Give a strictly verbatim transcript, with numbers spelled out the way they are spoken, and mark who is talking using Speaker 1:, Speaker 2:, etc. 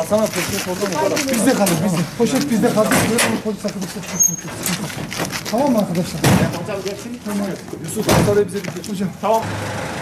Speaker 1: Hasan abi poşet orada mı?
Speaker 2: Bizde kalır bizde. Poşet bizde kalır. Bunu polis arkadaşlar tutsun. Tamam mı arkadaşlar?
Speaker 1: Hocam gelsin. Tamam. Yusuf Hasan bize bir hocam. Tamam.